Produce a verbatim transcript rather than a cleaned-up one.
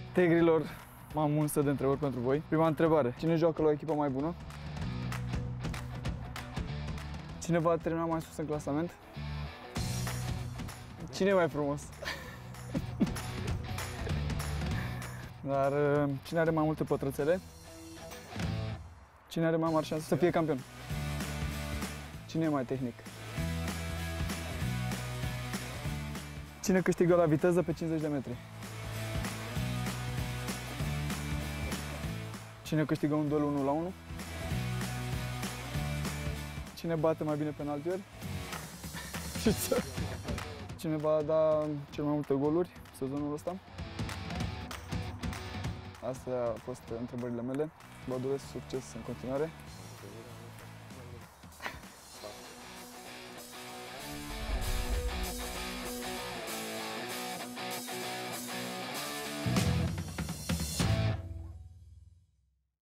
Tegrilor, am un set de întrebări pentru voi. Prima întrebare. Cine joacă la o echipă mai bună? Cine va termina mai sus în clasament? Cine e mai frumos? Dar cine are mai multe pătrățele? Cine are mai mari șanse să fie campion? Cine e mai tehnic? Cine câștigă la viteză pe cincizeci de metri? Cine câștigă un duel unu la unu? Cine bate mai bine penaltiuri? Cine va da cel mai multe goluri sezonul ăsta? Astea au fost întrebările mele. Vă doresc succes în continuare